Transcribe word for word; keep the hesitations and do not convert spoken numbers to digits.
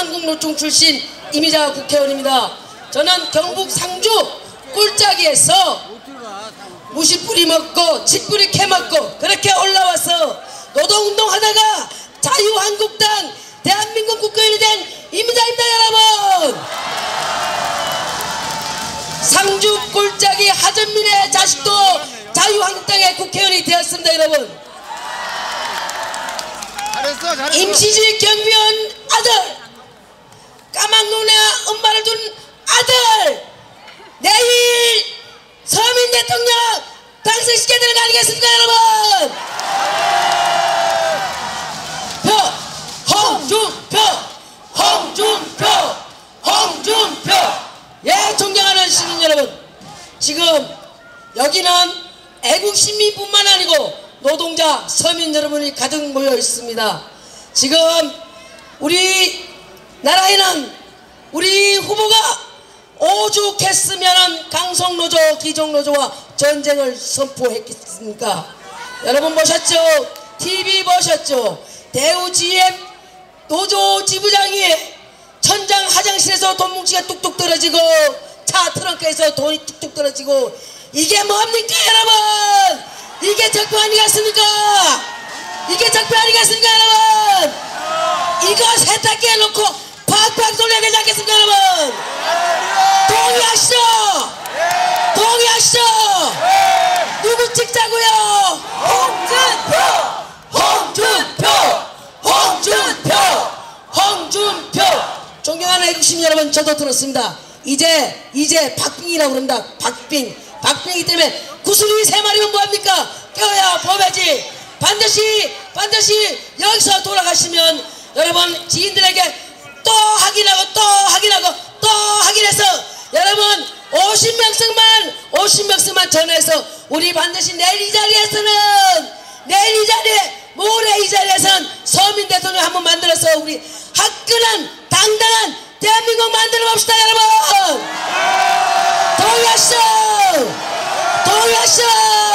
한국노총 출신 이미자 국회의원입니다. 저는 경북 상주 꿀짜기에서 무시뿌리 먹고 칡뿌리 캐먹고 그렇게 올라와서 노동운동 하다가 자유한국당 대한민국 국회의원이 된 이미자입니다. 여러분, 상주 꿀짜기 하전민의 자식도 자유한국당의 국회의원이 되었습니다. 여러분, 잘했어, 잘했어. 임시직 경비원 아들, 까막 눈에 엄마를 둔 아들, 내일 서민 대통령 당선시켜야 되는 거 아니겠습니까? 여러분, 표 홍준표, 홍준표, 홍준표. 예, 존경하는 시민 여러분, 지금 여기는 애국시민뿐만 아니고 노동자, 서민 여러분이 가득 모여 있습니다. 지금 우리 나라에는 우리 후보가 오죽했으면 강성노조, 기종노조와 전쟁을 선포했겠습니까? 여러분 보셨죠? 티비 보셨죠? 대우 지엠 노조 지부장이 천장 화장실에서 돈 뭉치가 뚝뚝 떨어지고 차 트렁크에서 돈이 뚝뚝 떨어지고, 이게 뭡니까 여러분? 이게 적폐 아니겠습니까? 이게 적폐 아니겠습니까 여러분? 이거 세탁기에 놓고 팍팍 돌려야 되지 않겠습니까 여러분? 동의하시죠? 동의하시죠? 누구 찍자고요? 홍준표! 홍준표! 홍준표! 홍준표! 존경하는 애국시민 여러분, 저도 들었습니다. 이제 이제 박빙이라고 그럽니다. 박빙. 박빙이기 때문에 구슬이 세 마리면 뭐합니까? 깨워야 법이지. 반드시 반드시 여기서 돌아가시면 여러분 지인들에게 또 확인하고 또 확인하고 또 확인해서 여러분 오십 명씩만 오십 명씩만 전화해서 우리 반드시 내일 이 자리에서는 내일 이 자리에 모레 이 자리에서는 서민 대통령 한번 만들어서 우리 화끈한 당당한 대한민국 만들어 봅시다. 여러분 동의하시죠? 동의하시죠?